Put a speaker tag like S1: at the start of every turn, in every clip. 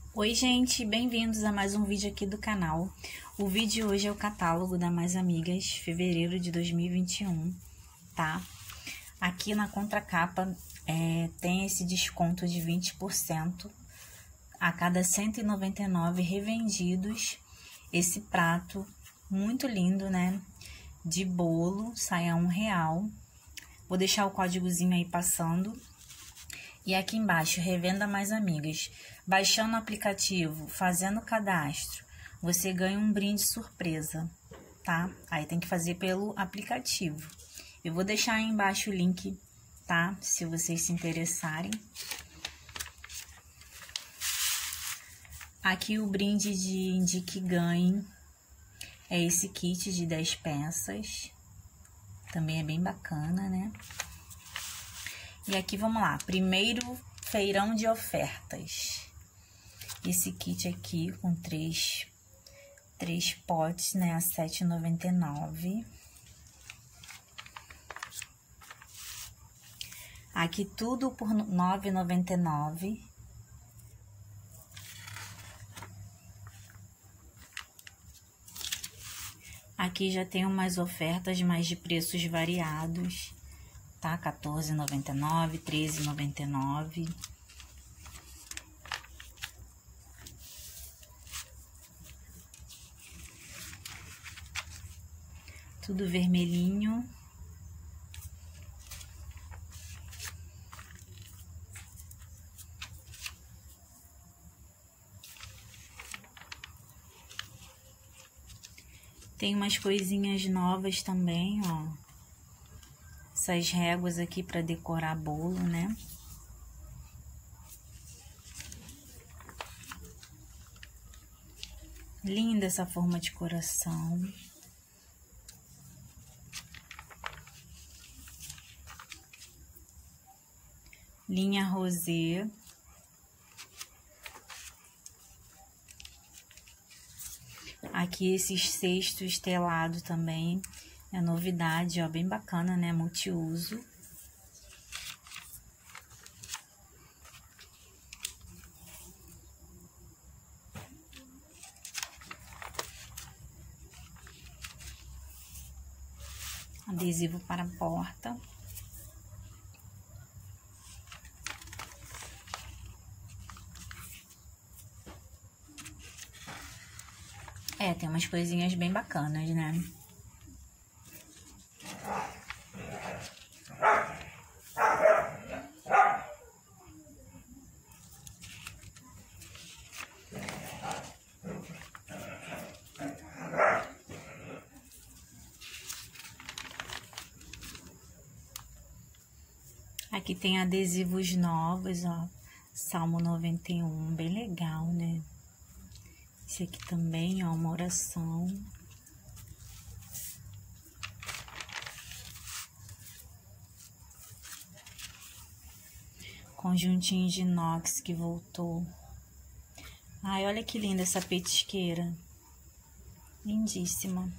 S1: Oi gente, bem-vindos a mais um vídeo aqui do canal. O vídeo de hoje é o catálogo da Mais Amigas, fevereiro de 2021, tá? Aqui na contracapa tem esse desconto de 20% a cada 199 revendidos. Esse prato muito lindo, né? De bolo, sai a R$1. Vou deixar o códigozinho aí passando. E aqui embaixo, revenda Mais Amigas. Baixando o aplicativo, fazendo o cadastro, você ganha um brinde surpresa, tá? Aí tem que fazer pelo aplicativo. Eu vou deixar aí embaixo o link, tá? Se vocês se interessarem. Aqui o brinde de Indique Ganhe é esse kit de 10 peças. Também é bem bacana, né? E aqui, vamos lá, primeiro feirão de ofertas. Esse kit aqui com três potes, né, a R$ 7,99. Aqui tudo por R$ 9,99. Aqui já tem umas ofertas mais de preços variados, tá? R$ 14,99, R$ 13,99. Tudo vermelhinho. Tem umas coisinhas novas também, ó. Essas réguas aqui para decorar bolo, né? Linda essa forma de coração. Linha rosé. Aqui esses cestos estelados também é novidade, ó, bem bacana, né? Multiuso. Adesivo para a porta. Tem umas coisinhas bem bacanas, né? Aqui tem adesivos novos, ó. Salmo 91, bem legal, né? Esse aqui também, ó, uma oração. Conjuntinho de inox que voltou. Ai, olha que linda essa petisqueira. Lindíssima.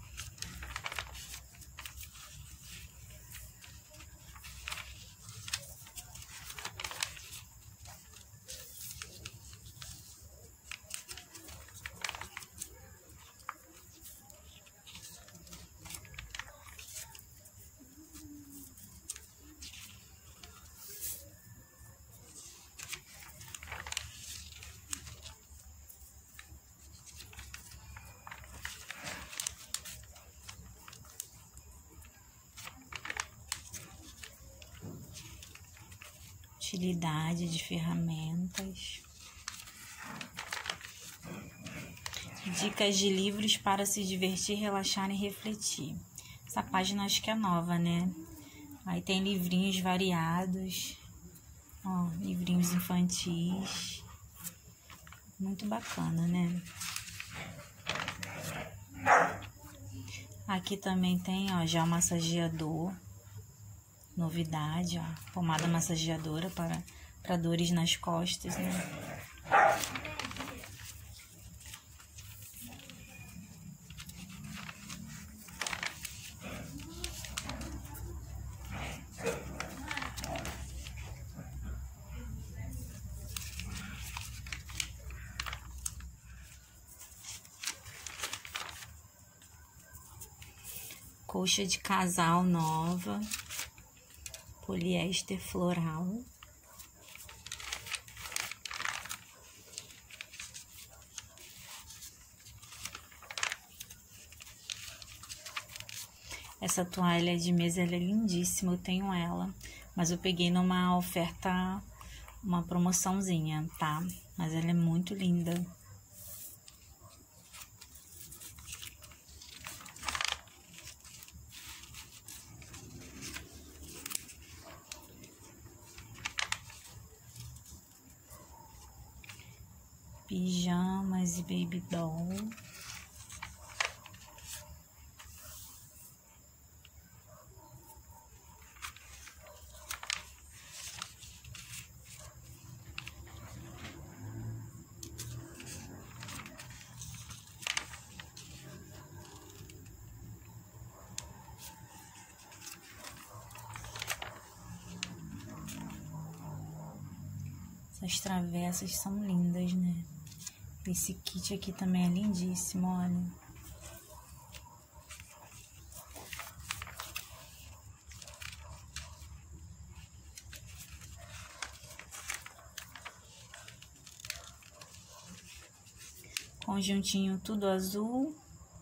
S1: Utilidade de ferramentas. Dicas de livros para se divertir, relaxar e refletir. Essa página acho que é nova, né? Aí tem livrinhos variados. Ó, livrinhos infantis. Muito bacana, né? Aqui também tem, ó, gel massageador. Novidade, ó. Pomada massageadora para dores nas costas, né? Colcha de casal nova, poliéster floral. Essa toalha de mesa, ela é lindíssima, eu tenho ela, mas eu peguei numa oferta, uma promoçãozinha, tá? Mas ela é muito linda. Pijamas e baby doll. Essas travessas são lindas, né? Esse kit aqui também é lindíssimo, olha. Conjuntinho tudo azul.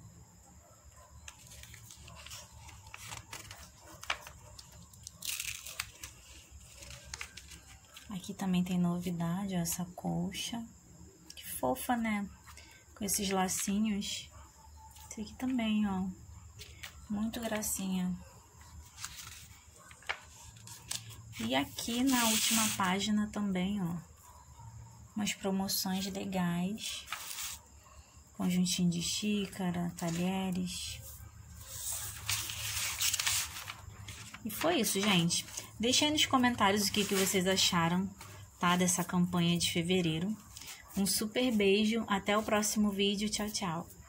S1: Aqui também tem novidade, ó, essa colcha. Que fofa, né? Com esses lacinhos. Esse aqui também, ó. Muito gracinha. E aqui na última página também, ó. Umas promoções legais. Conjuntinho de xícara, talheres. E foi isso, gente. Deixa aí nos comentários o que vocês acharam, tá? Dessa campanha de fevereiro. Um super beijo. Até o próximo vídeo. Tchau, tchau.